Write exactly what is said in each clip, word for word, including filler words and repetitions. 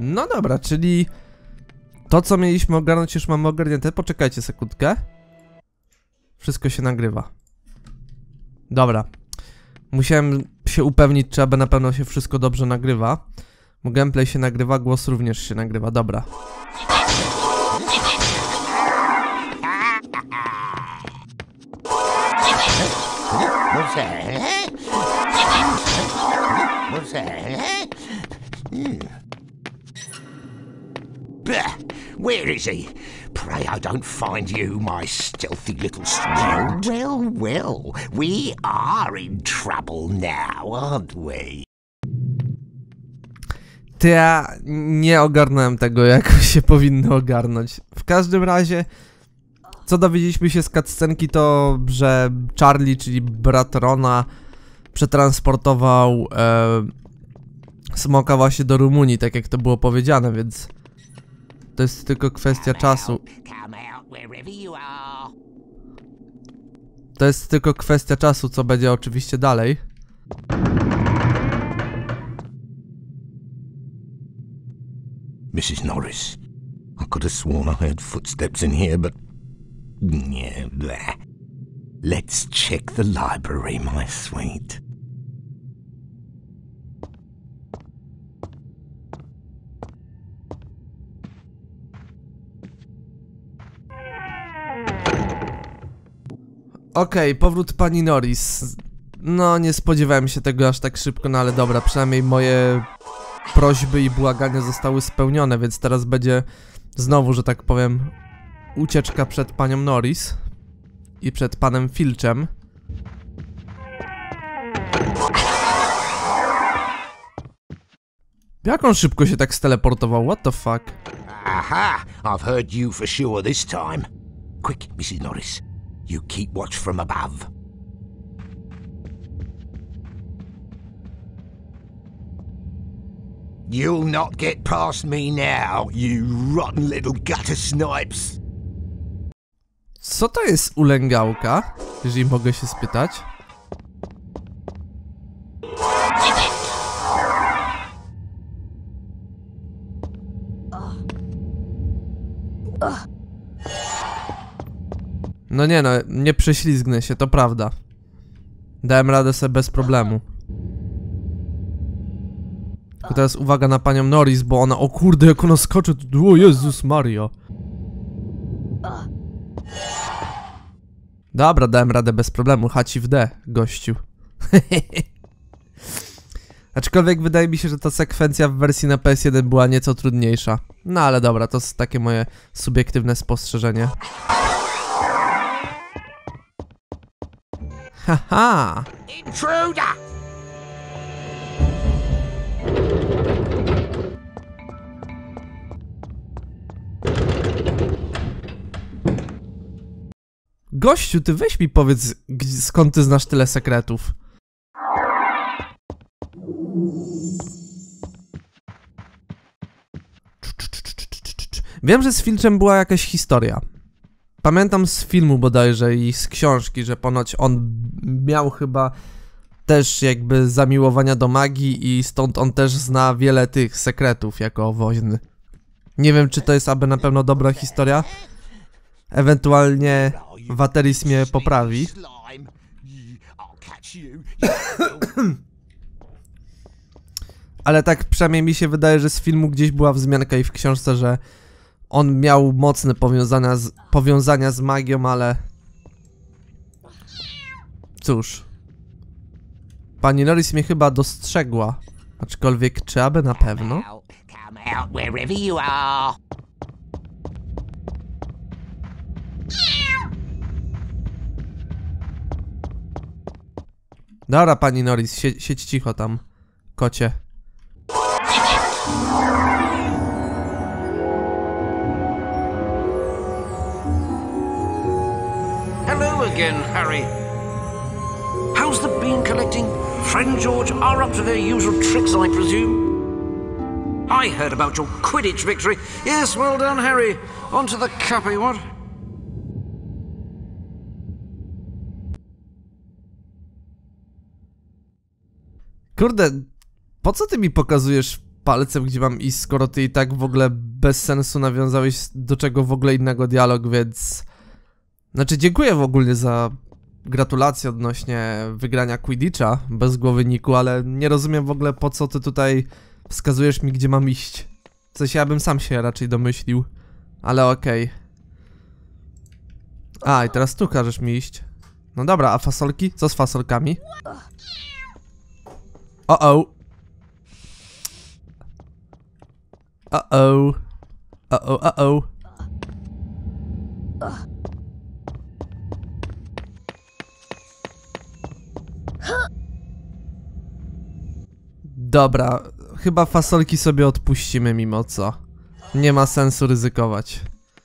No dobra, czyli to, co mieliśmy ogarnąć, już mamy ogarnięte. Poczekajcie sekundkę. Wszystko się nagrywa. Dobra. Musiałem się upewnić, czy aby na pewno się wszystko dobrze nagrywa. Bo gameplay się nagrywa, głos również się nagrywa. Dobra. What's that? What's that? Hmm. Bah! Where is he? Pray I don't find you, my stealthy little student. Well, well, we are in trouble now, aren't we? To ja nie ogarnąłem tego, jak się powinno ogarnąć. W każdym razie, co dowiedzieliśmy się z cutscenki, to że Charlie, czyli brat Rona, przetransportował e, smoka właśnie do Rumunii, tak jak to było powiedziane, więc to jest tylko kwestia czasu. To jest tylko kwestia czasu, co będzie oczywiście dalej. Missus Norris, I could have sworn I heard footsteps in here, but yeah, there. Let's check the library, my sweet. Okej, okay, powrót pani Norris. No, nie spodziewałem się tego aż tak szybko, no ale dobra, przynajmniej moje prośby i błagania zostały spełnione, więc teraz będzie znowu, że tak powiem, ucieczka przed panią Norris i przed panem Filczem. Jak on szybko się tak steleportował? What the fuck? Aha! I've heard you for sure this time. Quick, Missus Norris. You keep watch from above. You'll not get past me now, you rotten little gutter snipes. Co to jest ulęgałka, jeżeli mogę się spytać? No nie no, nie prześlizgnę się, to prawda. Dałem radę sobie bez problemu. Tylko teraz uwaga na panią Norris, bo ona... O kurde, jak ona skoczy! O Jezus Maria! Dobra, dałem radę bez problemu. Haci w D, gościu. Aczkolwiek wydaje mi się, że ta sekwencja w wersji na P S jeden była nieco trudniejsza. No ale dobra, to jest takie moje subiektywne spostrzeżenie. Haha! Intruder! Gościu, ty weź mi powiedz, skąd ty znasz tyle sekretów. Wiem, że z Filczem była jakaś historia. Pamiętam z filmu bodajże i z książki, że ponoć on miał chyba też jakby zamiłowania do magii i stąd on też zna wiele tych sekretów jako woźny. Nie wiem, czy to jest aby na pewno dobra historia. Ewentualnie Wateris mnie poprawi. Ale tak przynajmniej mi się wydaje, że z filmu gdzieś była wzmianka i w książce, że on miał mocne powiązania z, powiązania z magią, ale... Cóż. Pani Norris mnie chyba dostrzegła. Aczkolwiek czy aby na pewno? Dobra, pani Norris, sie siedź cicho tam, kocie. Hello again, Harry. How's the bean collecting? Friend George are up to their usual tricks, I presume? I heard about your Quidditch victory. Yes, well done, Harry. On to the cuppy, what? Kurde, po co ty mi pokazujesz palcem, gdzie mam iść, skoro ty i tak w ogóle bez sensu nawiązałeś do czego w ogóle innego dialog, więc... Znaczy, dziękuję w ogóle za gratulacje odnośnie wygrania Quidditcha bez głowy Niku, ale nie rozumiem w ogóle, po co ty tutaj wskazujesz mi, gdzie mam iść. Coś ja bym sam się raczej domyślił, ale okej. Okay. A, i teraz tu każesz mi iść. No dobra, a fasolki? Co z fasolkami? O-o. O-o. O-o, o-o. Dobra, chyba fasolki sobie odpuścimy mimo co. Nie ma sensu ryzykować.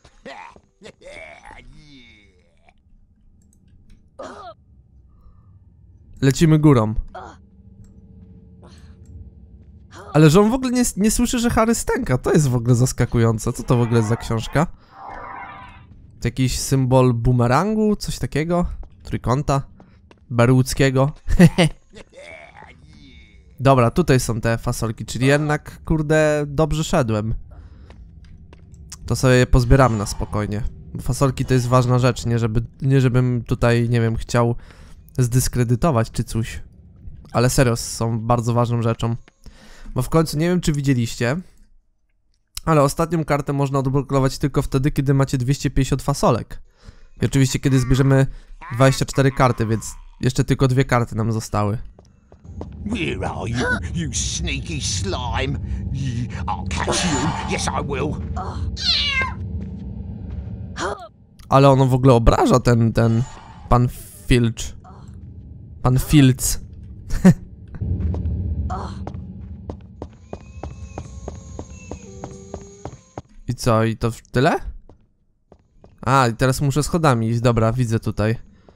Lecimy górą. Ale że on w ogóle nie, nie słyszy, że Harry stęka. To jest w ogóle zaskakujące. Co to w ogóle jest za książka? To jakiś symbol bumerangu? Coś takiego? Trójkąta? Berłudzkiego? Dobra, tutaj są te fasolki, czyli jednak, kurde, dobrze szedłem. To sobie je pozbieramy na spokojnie. Bo fasolki to jest ważna rzecz, nie, żeby, nie żebym tutaj, nie wiem, chciał zdyskredytować czy coś. Ale serio, są bardzo ważną rzeczą. Bo w końcu, nie wiem czy widzieliście, ale ostatnią kartę można odblokować tylko wtedy, kiedy macie dwieście pięćdziesiąt fasolek. I oczywiście kiedy zbierzemy dwadzieścia cztery karty, więc jeszcze tylko dwie karty nam zostały. Where are you, you sneaky slime? I'll catch you. Yes, I will. Ale ono w ogóle obraża ten, ten pan Filch. Pan Filc. I co? I to tyle? A, i teraz muszę schodami iść. Dobra, widzę tutaj.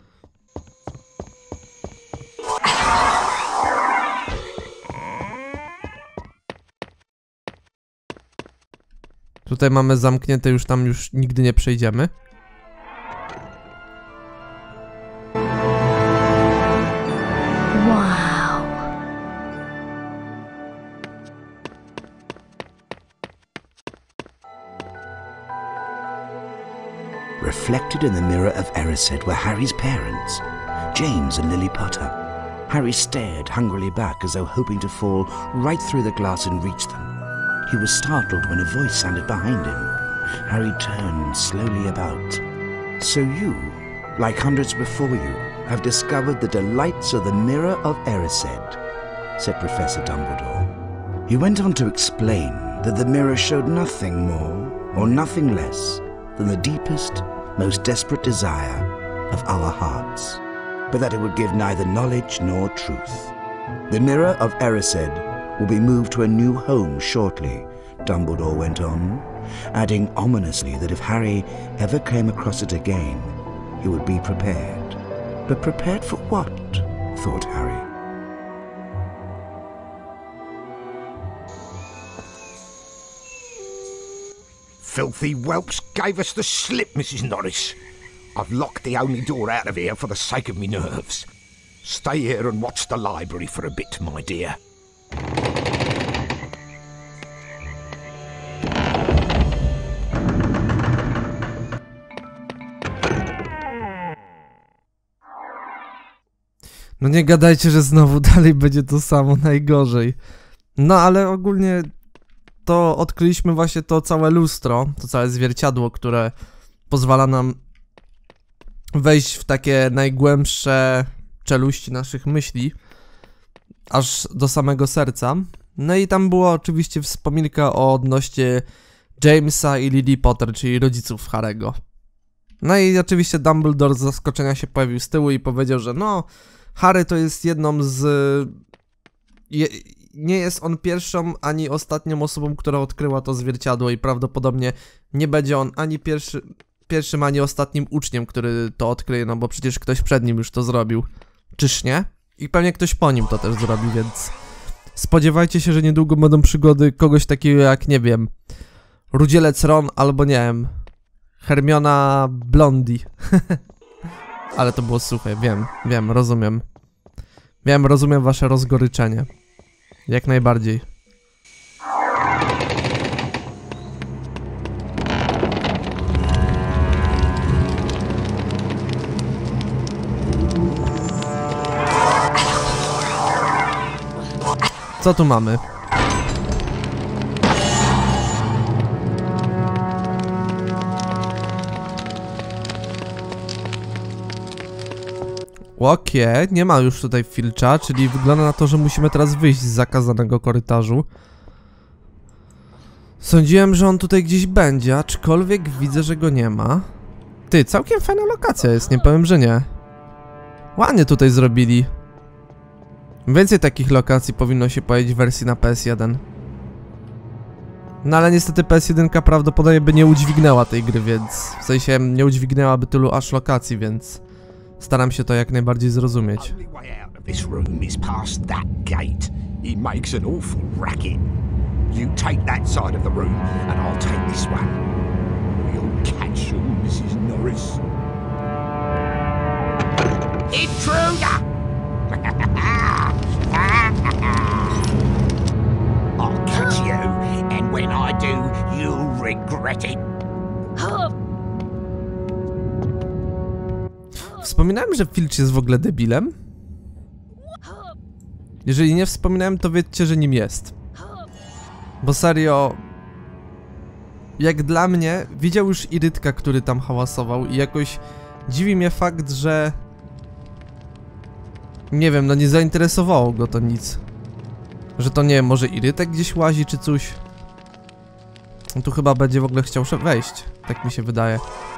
Tutaj mamy zamknięte, już tam już nigdy nie przejdziemy. Wow. Reflected in the mirror of Erised were Harry's parents, James and Lily Potter. Harry stared hungrily back as though hoping to fall right through the glass and reach them. He was startled when a voice sounded behind him. Harry turned slowly about. So you, like hundreds before you, have discovered the delights of the Mirror of Erised, said Professor Dumbledore. He went on to explain that the mirror showed nothing more or nothing less than the deepest, most desperate desire of our hearts, but that it would give neither knowledge nor truth. The Mirror of Erised will be moved to a new home shortly, Dumbledore went on, adding ominously that if Harry ever came across it again, he would be prepared. But prepared for what? Thought Harry. Filthy whelps gave us the slip, Missus Norris. I've locked the only door out of here for the sake of me nerves. Stay here and watch the library for a bit, my dear. No nie gadajcie, że znowu dalej będzie to samo, najgorzej. No ale ogólnie to odkryliśmy właśnie to całe lustro, to całe zwierciadło, które pozwala nam wejść w takie najgłębsze czeluści naszych myśli, aż do samego serca. No i tam była oczywiście wspominka o odnośnie Jamesa i Lily Potter, czyli rodziców Harry'ego. No i oczywiście Dumbledore z zaskoczenia się pojawił z tyłu i powiedział, że no, Harry to jest jedną z... Je, nie jest on pierwszą ani ostatnią osobą, która odkryła to zwierciadło i prawdopodobnie nie będzie on ani pierwszy, pierwszym, ani ostatnim uczniem, który to odkryje, no bo przecież ktoś przed nim już to zrobił. Czyż nie? I pewnie ktoś po nim to też zrobi, więc spodziewajcie się, że niedługo będą przygody kogoś takiego jak, nie wiem, Rudzielec Ron albo, nie wiem, Hermiona Blondie. Ale to było suche, wiem, wiem, rozumiem. Wiem, rozumiem wasze rozgoryczenie. Jak najbardziej. Co tu mamy? Okej, okay, nie ma już tutaj Filcha, czyli wygląda na to, że musimy teraz wyjść z zakazanego korytarzu. Sądziłem, że on tutaj gdzieś będzie, aczkolwiek widzę, że go nie ma. Ty, całkiem fajna lokacja jest, nie powiem, że nie. Ładnie tutaj zrobili. Więcej takich lokacji powinno się pojawić w wersji na P S jeden. No ale niestety P S jeden prawdopodobnie by nie udźwignęła tej gry, więc... W sensie nie udźwignęłaby tylu aż lokacji, więc... Staram się to jak najbardziej zrozumieć. You take that side of the room, and I'll take this one. You'll catch you, Missus Norris. Intruder! I'll catch you, and when I do, you'll regret it. Wspominałem, że Filch jest w ogóle debilem? Jeżeli nie wspominałem, to wiedzcie, że nim jest. Bo serio... Jak dla mnie, widział już Irytka, który tam hałasował i jakoś dziwi mnie fakt, że... Nie wiem, no nie zainteresowało go to nic. Że to nie wiem, może Irytek gdzieś łazi czy coś. On tu chyba będzie w ogóle chciał wejść, tak mi się wydaje.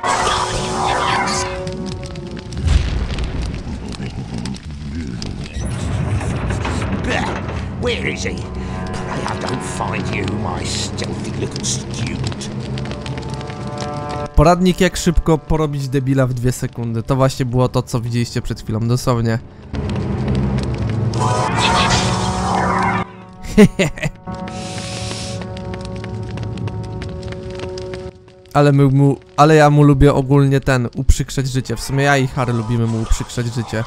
Where is he? Pray I don't find you, my stealthy little student. Poradnik, jak szybko porobić debila w dwie sekundy. To właśnie było to, co widzieliście przed chwilą, dosłownie. Ale my mu, ale ja mu lubię ogólnie ten, uprzykrzać życie. W sumie ja i Harry lubimy mu uprzykrzać życie.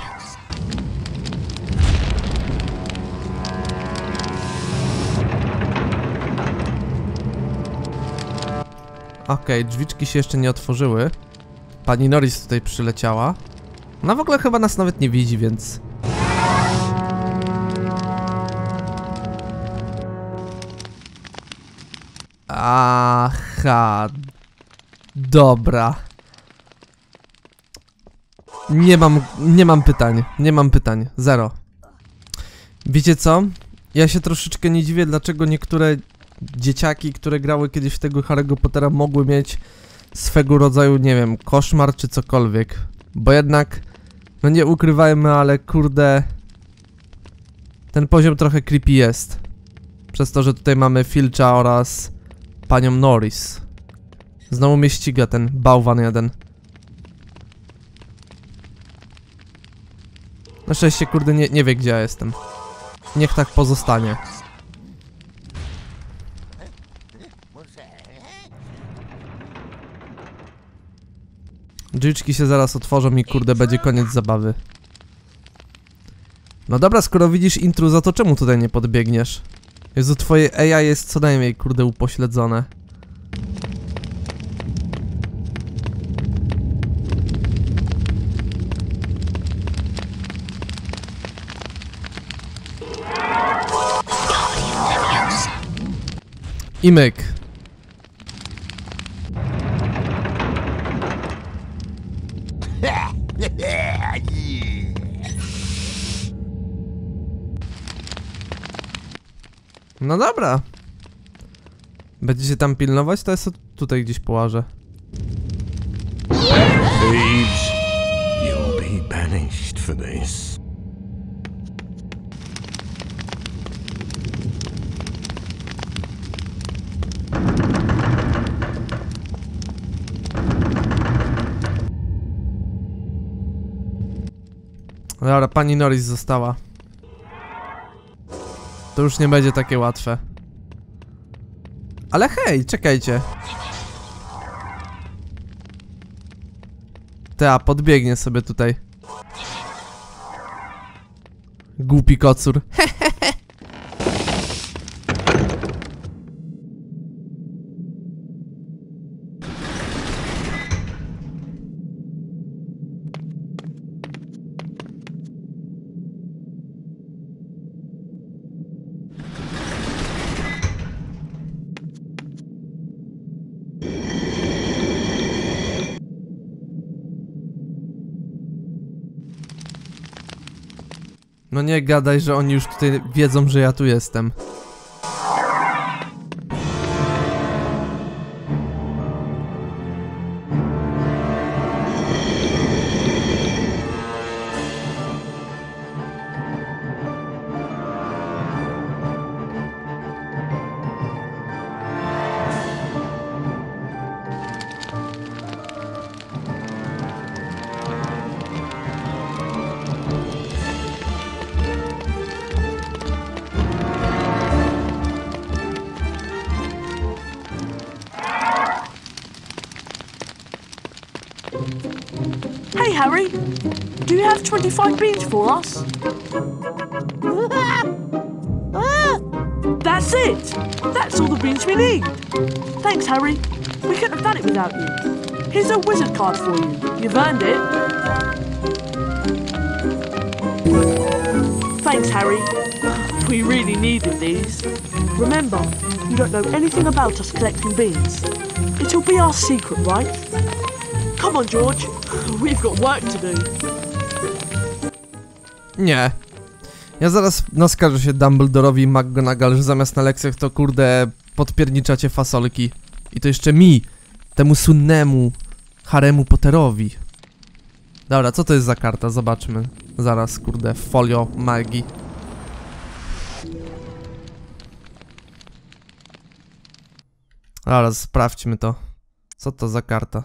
Okej, okay, drzwiczki się jeszcze nie otworzyły. Pani Norris tutaj przyleciała. Ona w ogóle chyba nas nawet nie widzi, więc... Aha... Dobra. Nie mam, nie mam pytań, nie mam pytań, zero. Wiecie co? Ja się troszeczkę nie dziwię, dlaczego niektóre dzieciaki, które grały kiedyś w tego Harry'ego Pottera, mogły mieć swego rodzaju, nie wiem, koszmar czy cokolwiek. Bo jednak, no nie ukrywajmy, ale kurde... Ten poziom trochę creepy jest. Przez to, że tutaj mamy Filcha oraz panią Norris. Znowu mnie ściga ten bałwan jeden. Na szczęście, kurde, nie, nie wie, gdzie ja jestem. Niech tak pozostanie. Drzwiczki się zaraz otworzą i kurde, będzie koniec zabawy. No dobra, skoro widzisz intruza, to czemu tutaj nie podbiegniesz? Jezu, twoje A I jest co najmniej, kurde, upośledzone. I myk. No dobra. Będziecie tam pilnować, to jest tutaj gdzieś połażę. Thieves, you'll be banished for this. Dobra, pani Norris została. To już nie będzie takie łatwe. Ale hej, czekajcie. Ta, podbiegnie sobie tutaj. Głupi kocur. No nie gadaj, że oni już tutaj wiedzą, że ja tu jestem. Hey, Harry, do you have twenty-five beans for us? That's it! That's all the beans we need! Thanks, Harry. We couldn't have done it without you. Here's a wizard card for you. You've earned it. Thanks, Harry. We really needed these. Remember, you don't know anything about us collecting beans. It'll be our secret, right? Come on, George. We've got work to do. Nie. Ja zaraz naskarżę się Dumbledorowi i McGonagall, że zamiast na lekcjach to kurde podpierniczacie fasolki. I to jeszcze mi, temu słynnemu Harry'emu Potterowi. Dobra, co to jest za karta? Zobaczmy. Zaraz, kurde, folio magii. Dobra, sprawdźmy to. Co to za karta?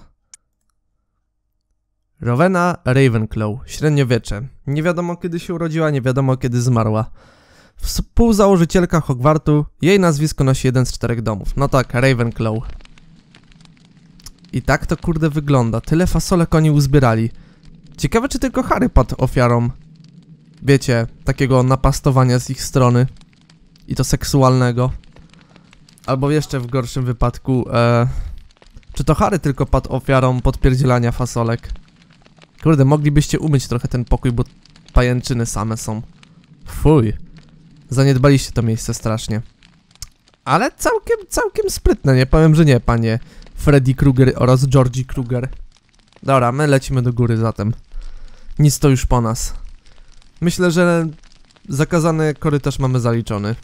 Rowena Ravenclaw, średniowiecze. Nie wiadomo kiedy się urodziła, nie wiadomo kiedy zmarła. Współzałożycielka Hogwartu, jej nazwisko nosi jeden z czterech domów. No tak, Ravenclaw. I tak to kurde wygląda. Tyle fasolek oni uzbierali. Ciekawe czy tylko Harry padł ofiarą, wiecie, takiego napastowania z ich strony. I to seksualnego. Albo jeszcze w gorszym wypadku, e, czy to Harry tylko padł ofiarą podpierdzielania fasolek. Kurde, moglibyście umyć trochę ten pokój, bo pajęczyny same są. Fuj. Zaniedbaliście to miejsce strasznie. Ale całkiem, całkiem sprytne, nie powiem, że nie, panie Freddy Krueger oraz Georgie Krueger. Dobra, my lecimy do góry zatem. Nic to już po nas. Myślę, że zakazany korytarz mamy zaliczony.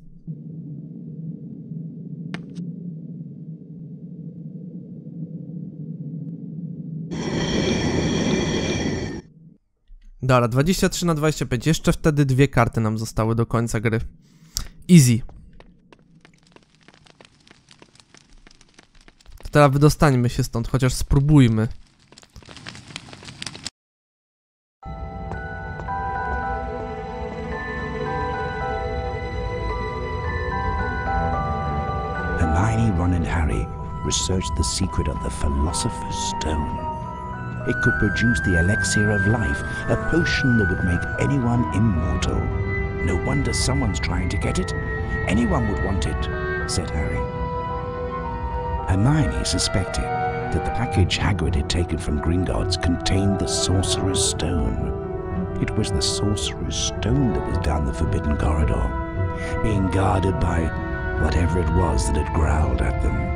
Dobra, dwadzieścia trzy na dwadzieścia pięć. Jeszcze wtedy dwie karty nam zostały do końca gry. Easy. To teraz wydostańmy się stąd, chociaż spróbujmy. Hermione, Ron and Harry researched the secret of the Philosopher's Stone. It could produce the elixir of life, a potion that would make anyone immortal. No wonder someone's trying to get it. Anyone would want it, said Harry. Hermione suspected that the package Hagrid had taken from Gringotts contained the Sorcerer's Stone. It was the Sorcerer's Stone that was down the Forbidden Corridor, being guarded by whatever it was that had growled at them.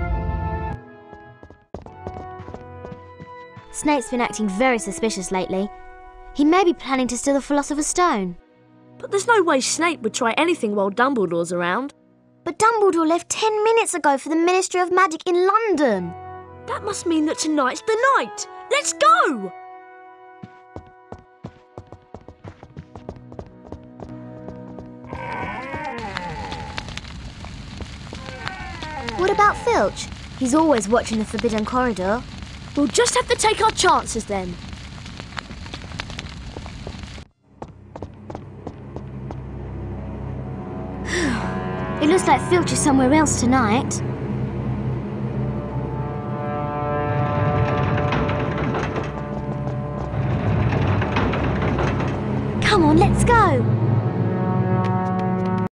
Snape's been acting very suspicious lately. He may be planning to steal the Philosopher's Stone. But there's no way Snape would try anything while Dumbledore's around. But Dumbledore left ten minutes ago for the Ministry of Magic in London. That must mean that tonight's the night. Let's go! What about Filch? He's always watching the Forbidden Corridor. We'll just have to take our chances then. It looks like Filch is somewhere else tonight. Come on, let's go.